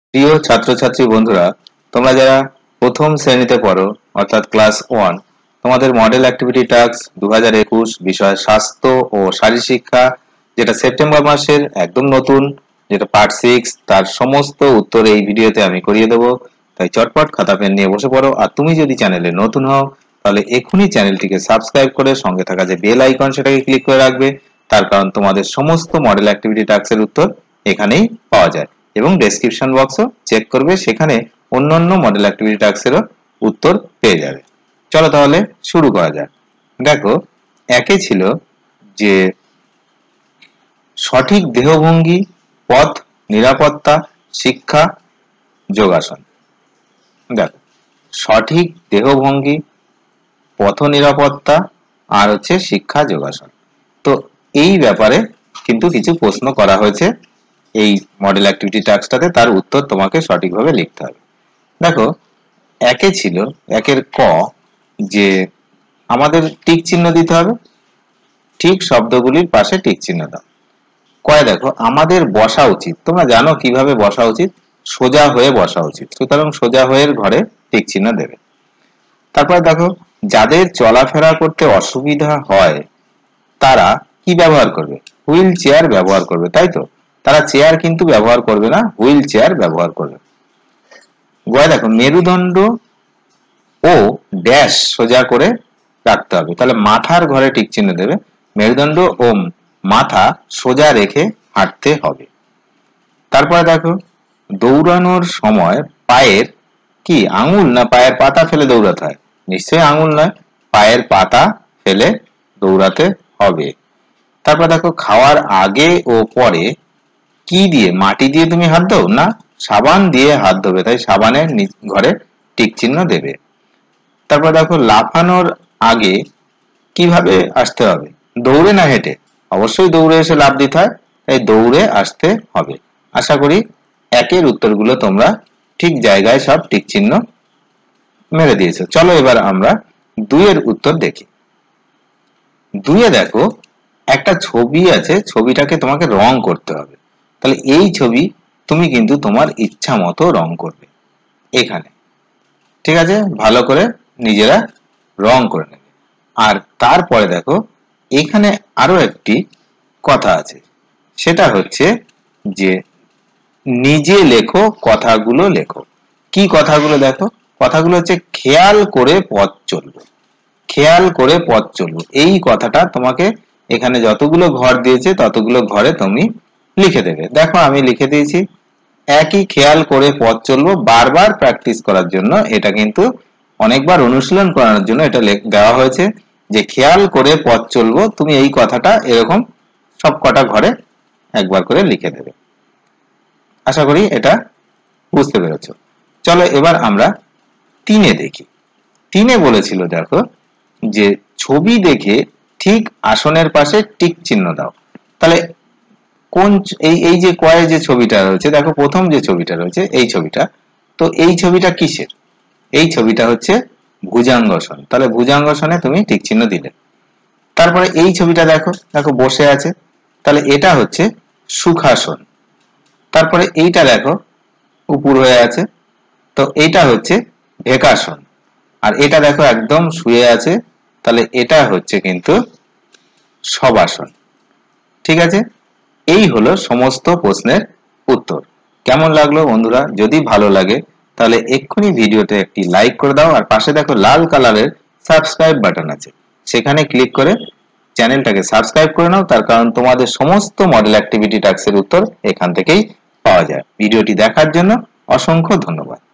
প্রিয় ছাত্রছাত্রী বন্ধুরা, তোমরা যারা প্রথম শ্রেণীতে পড়ো অর্থাৎ ক্লাস 1, তোমাদের মডেল অ্যাক্টিভিটি টাস্ক 2021 বিষয় স্বাস্থ্য ও শারীরশিক্ষা, যেটা সেপ্টেম্বর মাসের একদম নতুন, যেটা পার্ট 6, তার সমস্ত উত্তর এই ভিডিওতে আমি করিয়ে দেবো। তাই চটপট খাতা পেন নিয়ে বসে পড়ো। আর তুমি যদি চ্যানেলে নতুন হও তাহলে এখনই চ্যানেলটিকে সাবস্ক্রাইব করে সঙ্গে থাকা যে বেল আইকন সেটাকে ক্লিক করে রাখবে। তার কারণ তোমাদের সমস্ত মডেল অ্যাক্টিভিটি টাস্কের উত্তর এখানেই পাওয়া যায় এবং ডেসক্রিপশন বক্সও চেক করবে, সেখানে অন্যান্য মডেল অ্যাক্টিভিটি টাস্কেরও উত্তর পেয়ে যাবে। চলো তাহলে শুরু করা যাক। দেখো, একে ছিল যে সঠিক দেহভঙ্গি, পথ নিরাপত্তা, শিক্ষা, যোগাসন। দেখো, সঠিক দেহভঙ্গি, পথ নিরাপত্তা আর হচ্ছে শিক্ষা যোগাসন। তো এই ব্যাপারে কিন্তু কিছু প্রশ্ন করা হয়েছে এই মডেল অ্যাক্টিভিটি টাস্কটাতে, তার উত্তর তোমাকে সঠিকভাবে লিখতে হবে। দেখো, একে ছিল, একের ক, যে আমাদের টিক চিহ্ন দিতে হবে, ঠিক শব্দগুলির পাশে টিক চিহ্ন দাও। কয় দেখো, আমাদের বসা উচিত। তোমরা জানো কিভাবে বসা উচিত, সোজা হয়ে বসা উচিত, সুতরাং সোজা হয়ে ঘরে টিক চিহ্ন দেবে। তারপরে দেখো, যাদের চলাফেরা করতে অসুবিধা হয় তারা কি ব্যবহার করবে? হুইল চেয়ার ব্যবহার করবে, তাই তো? তারা চেয়ার কিন্তু ব্যবহার করবে না, হুইল চেয়ার ব্যবহার করবে। গয় দেখো, মেরুদণ্ড ও ড্যাশ সোজা করে রাখতে হবে, তাহলে মাথার ঘরে টিক চিহ্ন দেবে। মেরুদণ্ড ও মাথা সোজা রেখে হাঁটতে হবে। তারপরে দেখো, দৌড়ানোর সময় পায়ের কি আঙুল না পায়ের পাতা ফেলে দৌড়াতে হয়? নিশ্চয়ই আঙুল নয়, পায়ের পাতা ফেলে দৌড়াতে হবে। তারপর দেখো, খাওয়ার আগে ও পরে কি দিয়ে, মাটি দিয়ে তুমি হাত দাও না, সাবান দিয়ে হাত ধোবে, তাই সাবানের ঘরে টিক চিহ্ন দেবে। তারপর দেখো, লাফানোর আগে কিভাবে আসতে হবে? দৌড়ে না হেঁটে? অবশ্যই দৌড়ে এসে লাফ দিতে হয়, তাই দৌড়ে আসতে হবে। আশা করি একের উত্তরগুলো তোমরা ঠিক জায়গায় সব টিক চিহ্ন মেরে দিয়েছো। চলো এবার আমরা দুইয়ের উত্তর দেখি। দুইয়ে দেখো, একটা ছবি আছে, ছবিটাকে তোমাকে রং করতে হবে। তাহলে এই ছবি তুমি কিন্তু তোমার ইচ্ছা মতো রং করবে এখানে, ঠিক আছে? ভালো করে নিজেরা রং করে নেবে। আর তারপরে দেখো, এখানে আরো একটি কথা আছে, সেটা হচ্ছে যে নিজে লেখো, কথাগুলো লেখো। কি কথাগুলো? দেখো, কথাগুলো হচ্ছে খেয়াল করে পথ চলবো, খেয়াল করে পথ চলবো। এই কথাটা তোমাকে এখানে যতগুলো ঘর দিয়েছে ততগুলো ঘরে তুমি লিখে দেবে। দেখো, আমি লিখে দিয়েছি, একই খেয়াল করে পথ চলবো। বারবার প্র্যাকটিস করার জন্য, এটা কিন্তু অনেকবার অনুশীলন করানোর জন্য এটা দেওয়া হয়েছে যে খেয়াল করে পথ চলবো। তুমি এই কথাটা এরকম সব কটা ঘরে একবার করে লিখে দেবে। আশা করি এটা বুঝতে পেরেছো। চলো এবার আমরা তিনে দেখি। তিনে বলেছিল দেখো, যে ছবি দেখে ঠিক আসনের পাশে টিক চিহ্ন দাও। তাহলে কোন এই যে কয়ে যে ছবিটা রয়েছে, দেখো প্রথম যে ছবিটা রয়েছে এই ছবিটা, তো এই ছবিটা কিসের? এই ছবিটা হচ্ছে ভুজাঙ্গাসন, তাহলে ভুজাঙ্গাসনে তুমি টিক চিহ্ন দিলে। তারপরে এই ছবিটা দেখো, দেখো বসে আছে, তাহলে এটা হচ্ছে সুখাসন। তারপরে এইটা দেখো উপর হয়ে আছে, তো এইটা হচ্ছে ভেকাসন। আর এটা দেখো একদম শুয়ে আছে, তাহলে এটা হচ্ছে কিন্তু শবাসন। ঠিক আছে? এই হলো সমস্ত প্রশ্নের উত্তর। কেমন লাগলো বন্ধুরা? যদি ভালো লাগে তাহলে এক্ষুনি ভিডিওতে একটি লাইক করে দাও, আর পাশে দেখো লাল কালারের সাবস্ক্রাইব বাটন আছে, সেখানে ক্লিক করে চ্যানেলটাকে সাবস্ক্রাইব করে নাও। তার কারণ তোমাদের সমস্ত মডেল অ্যাক্টিভিটি টাস্কের উত্তর এখান থেকেই পাওয়া যায়। ভিডিওটি দেখার জন্য অসংখ্য ধন্যবাদ।